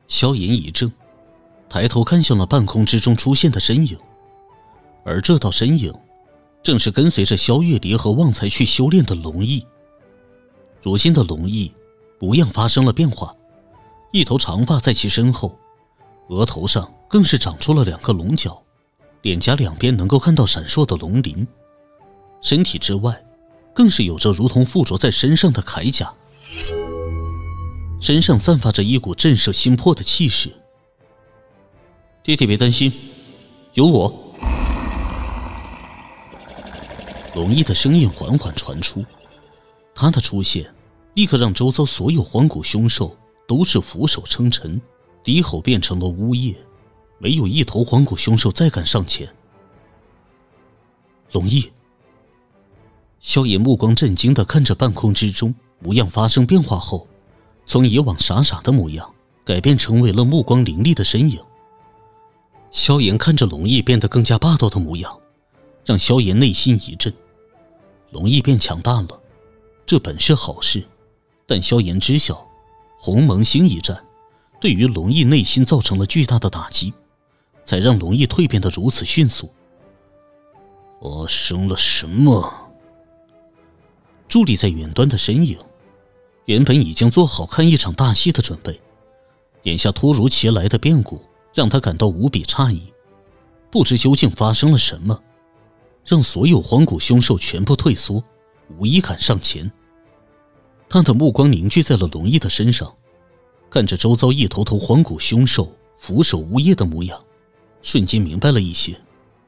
萧炎一怔，抬头看向了半空之中出现的身影，而这道身影正是跟随着萧月离和旺财去修炼的龙翼。如今的龙翼模样发生了变化，一头长发在其身后，额头上更是长出了2个龙角，脸颊两边能够看到闪烁的龙鳞，身体之外更是有着如同附着在身上的铠甲，身上散发着一股震慑心魄的气势。爹爹别担心，有我。龙翼的声音缓缓传出，他的出现立刻让周遭所有荒古凶兽都是俯首称臣，低吼变成了呜咽，没有一头荒古凶兽再敢上前。龙翼，萧炎目光震惊地看着半空之中模样发生变化后，从以往傻傻的模样改变成为了目光凌厉的身影。萧炎看着龙翼变得更加霸道的模样，让萧炎内心一震。龙翼变强大了，这本是好事，但萧炎知晓鸿蒙星一战对于龙翼内心造成了巨大的打击，才让龙翼蜕变得如此迅速。发生了什么？伫立在远端的身影原本已经做好看一场大戏的准备，眼下突如其来的变故让他感到无比诧异，不知究竟发生了什么，让所有荒古凶兽全部退缩，无一敢上前。他的目光凝聚在了龙翼的身上，看着周遭一头头荒古凶兽俯首呜咽的模样，瞬间明白了一些。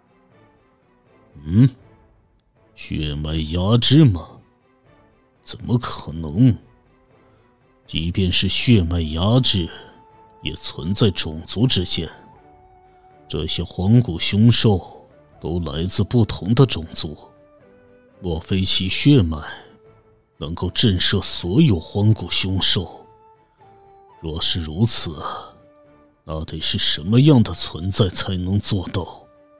血脉压制吗？怎么可能？即便是血脉压制，也存在种族之间。这些荒古凶兽都来自不同的种族，莫非其血脉能够震慑所有荒古凶兽？若是如此，那得是什么样的存在才能做到？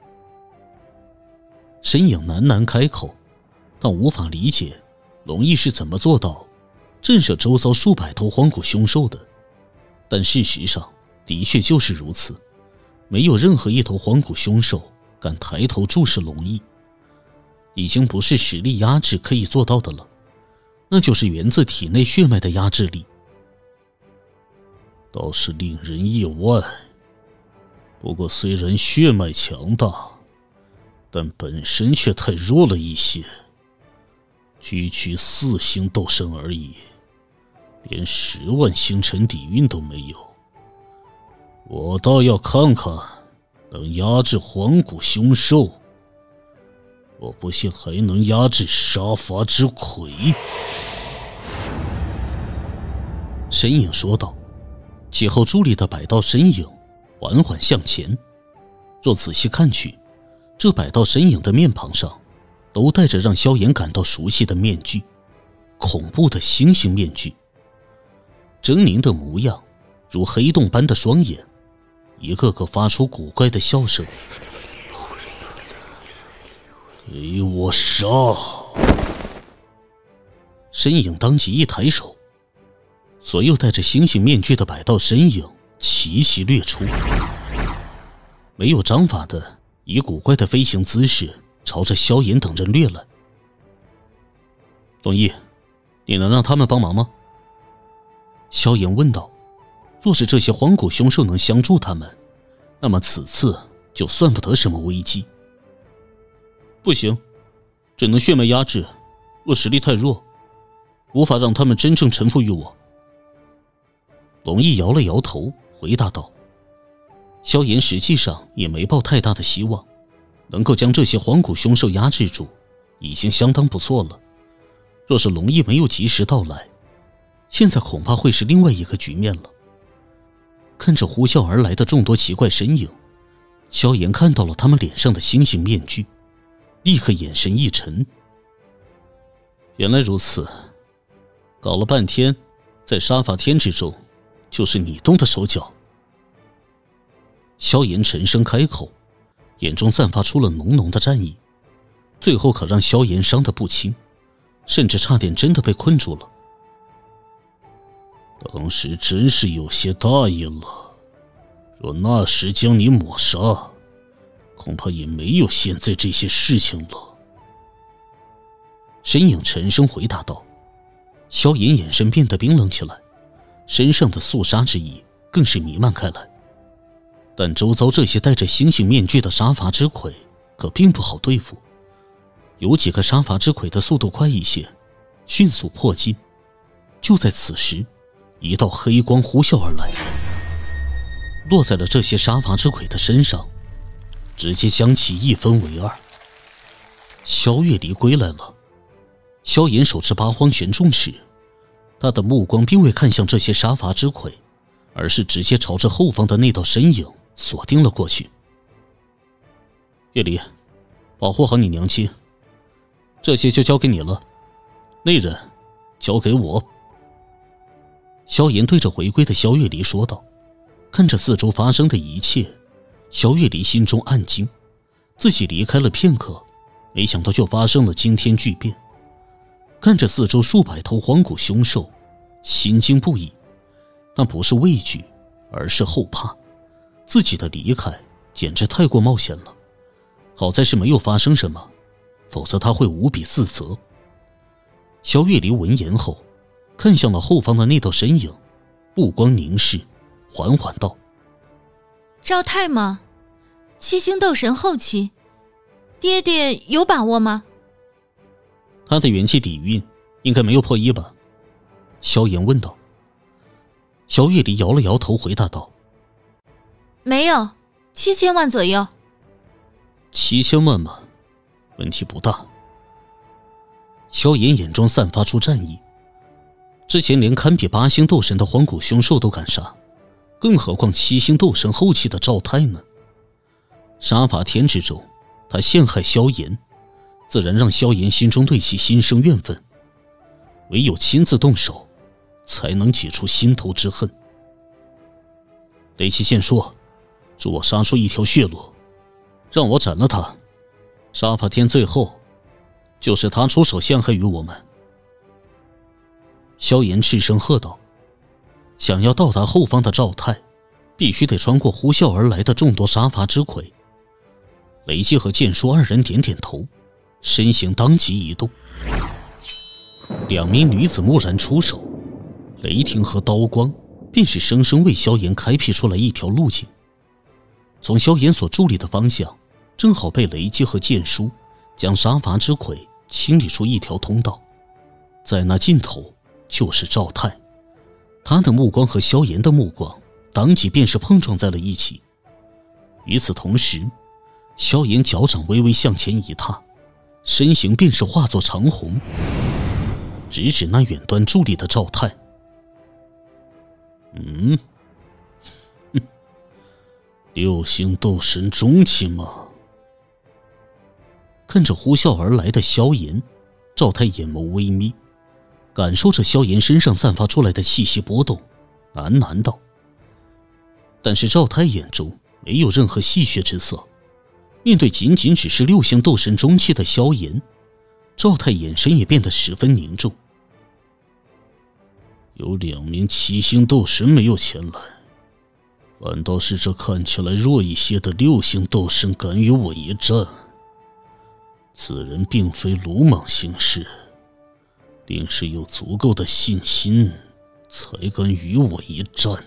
身影喃喃开口，但无法理解龙翼是怎么做到震慑周遭数百头荒古凶兽的。但事实上的确就是如此，没有任何一头荒古凶兽敢抬头注视龙翼，已经不是实力压制可以做到的了，那就是源自体内血脉的压制力。倒是令人意外，不过虽然血脉强大，但本身却太弱了一些，区区4星斗圣而已，连10万星辰底蕴都没有。我倒要看看能压制荒古凶兽，我不信还能压制杀伐之魁。身影说道，其后伫立的百道身影缓缓向前，若仔细看去，这百道身影的面庞上都戴着让萧炎感到熟悉的面具，恐怖的猩猩面具，狰狞的模样如黑洞般的双眼，一个个发出古怪的笑声。给我杀！身影当即一抬手，所有戴着猩猩面具的百道身影齐齐掠出，没有章法的以古怪的飞行姿势朝着萧炎等人掠来。龙翼，你能让他们帮忙吗？萧炎问道。若是这些荒古凶兽能相助他们，那么此次就算不得什么危机。不行，只能血脉压制，我实力太弱，无法让他们真正臣服于我。龙翼摇了摇头，回答道。萧炎实际上也没抱太大的希望，能够将这些荒古凶兽压制住，已经相当不错了。若是龙翼没有及时到来，现在恐怕会是另外一个局面了。看着呼啸而来的众多奇怪身影，萧炎看到了他们脸上的猩猩面具，立刻眼神一沉。原来如此，搞了半天，在杀伐天之中，就是你动的手脚。萧炎沉声开口，眼中散发出了浓浓的战意，最后可让萧炎伤得不轻，甚至差点真的被困住了。当时真是有些大意了。 若那时将你抹杀，恐怕也没有现在这些事情了。身影沉声回答道。萧炎眼神变得冰冷起来，身上的肃杀之意更是弥漫开来。但周遭这些戴着猩猩面具的杀伐之魁可并不好对付，有几个杀伐之魁的速度快一些，迅速破禁。就在此时，一道黑光呼啸而来，落在了这些杀伐之魁的身上，直接将其一分为二。萧月离归来了。萧炎手持八荒玄重尺，他的目光并未看向这些杀伐之魁，而是直接朝着后方的那道身影锁定了过去。月离，保护好你娘亲，这些就交给你了，那人交给我。萧炎对着回归的萧月离说道。看着四周发生的一切，萧月离心中暗惊，自己离开了片刻，没想到就发生了惊天巨变。看着四周数百头荒古凶兽，心惊不已，但不是畏惧，而是后怕。自己的离开简直太过冒险了，好在是没有发生什么，否则他会无比自责。萧月离闻言后，看向了后方的那道身影，目光凝视，缓缓道： 赵太吗？七星斗神后期，爹爹有把握吗？ 他的元气底蕴应该没有破1吧？萧炎问道。萧月离摇了摇头回答道： 没有，7000万左右。 7000万嘛，问题不大。萧炎眼中散发出战意，之前连堪比8星斗神的荒古凶兽都敢杀，更何况7星斗神后期的赵太呢？杀伐天之中，他陷害萧炎，自然让萧炎心中对其心生怨愤，唯有亲自动手，才能解除心头之恨。雷七剑说：助我杀出一条血路，让我斩了他，杀伐天最后就是他出手陷害于我们。萧炎赤声喝道。想要到达后方的赵太，必须得穿过呼啸而来的众多杀伐之魁。雷击和剑叔二人点点头，身形当即移动。2名女子蓦然出手，雷霆和刀光便是生生为萧炎开辟出来一条路径。从萧炎所伫立的方向，正好被雷击和剑叔将杀伐之魁清理出一条通道，在那尽头就是赵太。他的目光和萧炎的目光当即便是碰撞在了一起。与此同时，萧炎脚掌微微向前一踏，身形便是化作长虹，直指那远端伫立的赵太。6星斗神中期吗？看着呼啸而来的萧炎，赵太眼眸微眯，感受着萧炎身上散发出来的气息波动，喃喃道。但是赵太眼中没有任何戏谑之色，面对仅仅只是6星斗神中期的萧炎，赵太眼神也变得十分凝重。有2名7星斗神没有前来，反倒是这看起来弱一些的6星斗神敢与我一战，此人并非鲁莽行事，定是有足够的信心才敢与我一战。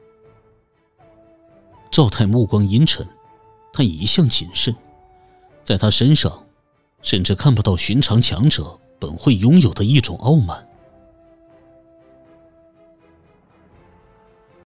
赵太目光阴沉，他一向谨慎，在他身上甚至看不到寻常强者本会拥有的一种傲慢。